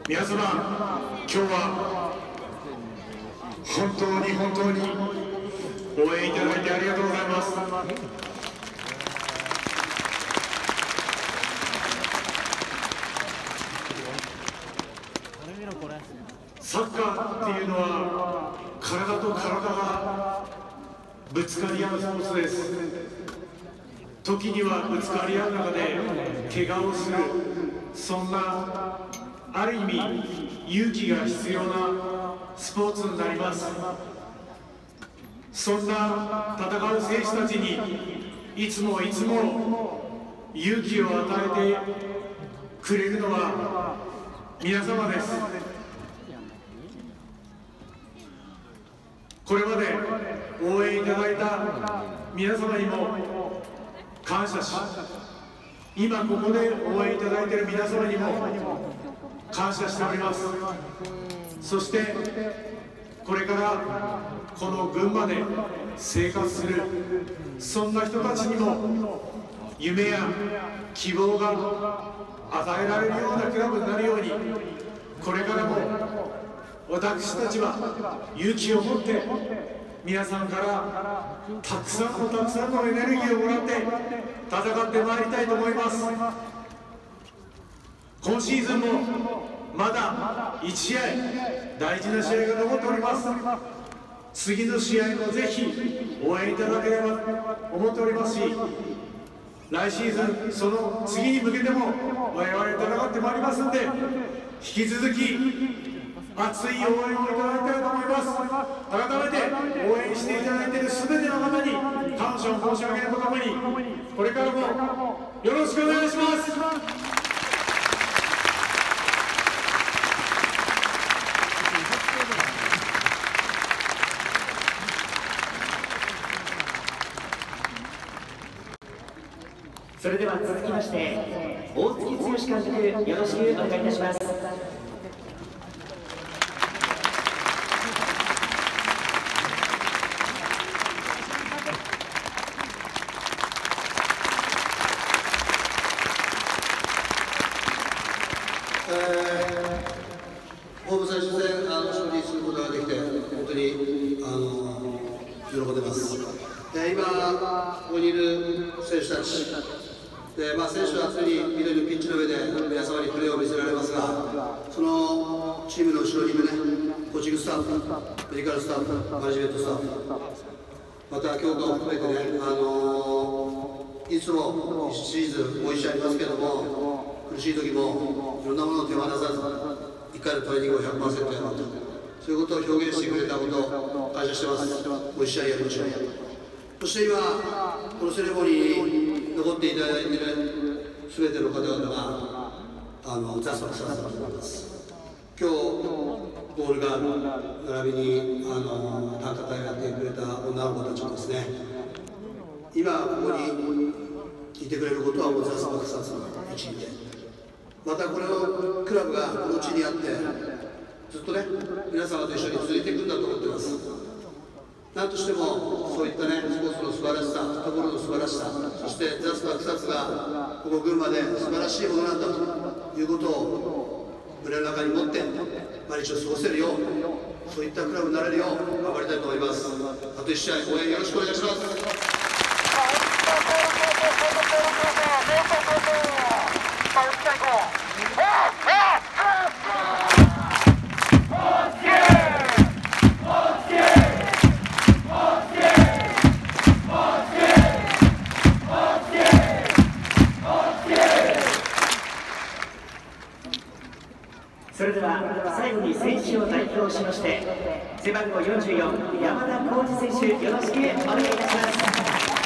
皆様、今日は本当に本当に応援いただいてありがとうございます。サッカーっていうのは体と体がぶつかり合うスポーツです。時にはぶつかり合う中で怪我をする、そんなある意味勇気が必要なスポーツになります。そんな戦う選手たちにいつもいつも勇気を与えてくれるのは皆様です。これまで応援いただいた皆様にも感謝し、今ここで応援いただいている皆様にも感謝しております。そしてこれからこの群馬で生活する、そんな人たちにも夢や希望が与えられるようなクラブになるように、これからも私たちは勇気を持って皆さんからたくさんのエネルギーをもらって戦ってまいりたいと思います。今シーズンもまだ1試合大事な試合が残っております。次の試合もぜひ応援いただければと思っておりますし、来シーズンその次に向けても我々戦ってまいりますので、引き続き熱い応援をいただきたいと思います。改めて応援していただいている全ての方に感謝を申し上げるとともに、これからもよろしくお願いします。 それでは続きまして大月剛監督、よろしくお願いいたします。 ホーム最終戦勝利することができて本当に喜んでます。今ここにいる選手たちで、選手は常に緑のピッチの上で皆様にプレーを見せられますが、そのチームの後ろにいるコーチングスタッフ、メディカルスタッフ、マネジメントスタッフ、また強化を含めていつもシーズンもう1試合ありますけども、苦しい時もいろんなものを手放さず1回のトレーニングを 100% やると、そういうことを表現してくれたことを感謝してます。もう1試合やりましょう。そして今このセレモニーに残っていただいている全ての方々がザスパクサーズだと思います。今日ボールガール並びに短歌隊をやってくれた女の子たちもですね、今ここにいてくれることはもうザスパクサーズの一員で、またこれをクラブがこの地にあってずっとね皆様と一緒に続いていくんだと思ってます。何としてもそういったねスポーツの素晴らしさ、フットボールの素晴らしさ、そしてザスパ草津がここ群馬で素晴らしいものなんだということを胸の中に持って毎日を過ごせるよう、そういったクラブになれるよう頑張りたいと思います。あと1試合応援よろしくお願いします。 それでは最後に選手を代表しまして背番号44山田浩二選手、よろしくお願いいたします。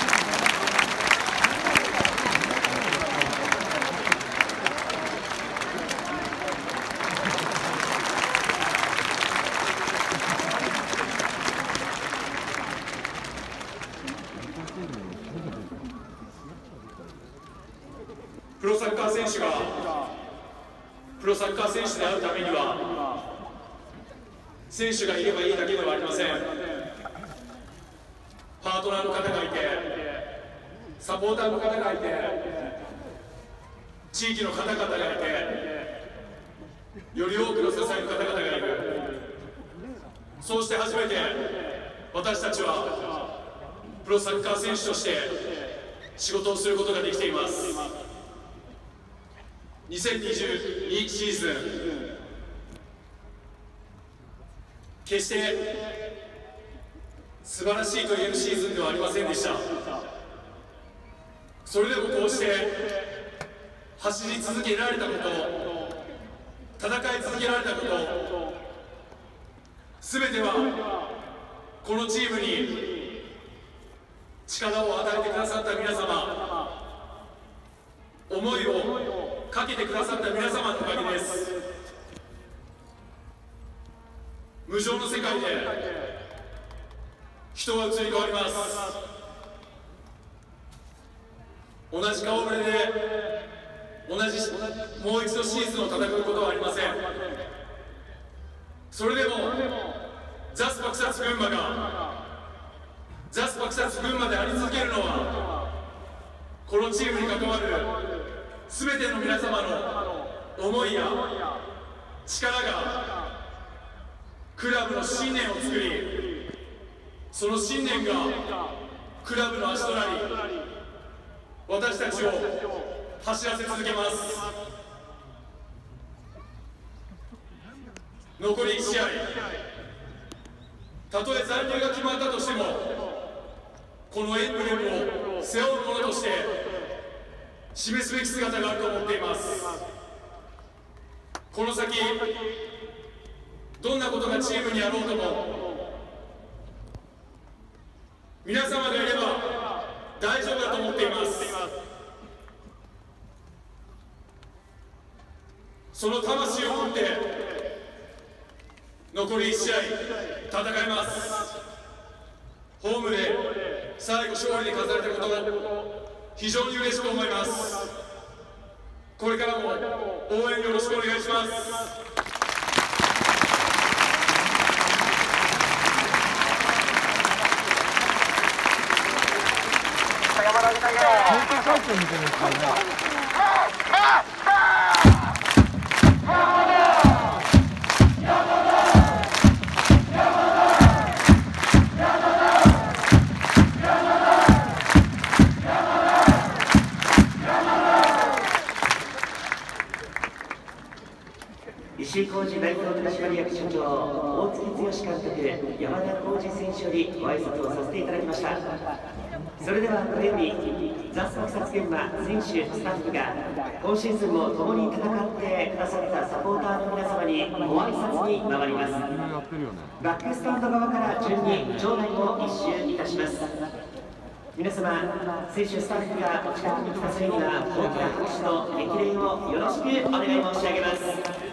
プロサッカー選手がプロサッカー選手であるためには選手がいればいいだけではありません。パートナーの方がいて、サポーターの方がいて、地域の方々がいて、 より多くの支える方々がいる。そうして初めて私たちはプロサッカー選手として仕事をすることができています。2022シーズン、決して素晴らしいと言えるシーズンではありませんでした。それでもこうして走り続けられたこと、戦い続けられたこと、すべてはこのチームに力を与えてくださった皆様、思いをかけてくださった皆様のおかげです。無常の世界で人は移り変わります。同じ顔ぶれでもう一度シーズンを戦うことはありません。それでもザスパクサツ群馬がザスパクサツ群馬であり続けるのは、このチームに関わる全ての皆様の思いや力がクラブの信念を作り、その信念がクラブの足となり、私たちを走らせ続けます。残り1試合、たとえ残留が決まったとしても、このエンブレムを背負うものとして示すべき姿があると思っています。この先どんなことがチームにあろうとも、皆様がいれば大丈夫だと思っています。その魂を持って残り1試合戦います。ホームで最後勝利に飾れたことを非常に嬉しく思います。これからも応援よろしくお願いします。 石井浩二代表取締役社長、大月剛監督、山田浩二選手よりご挨拶をさせていただきました。それではこれよりザスパクサツ群馬選手スタッフが今シーズンも共に戦ってくださったサポーターの皆様にご挨拶に回ります。バックスタンド側から順に場内を一周いたします。皆様、選手スタッフがお近くに来た際には大きな拍手と激励をよろしくお願い申し上げます。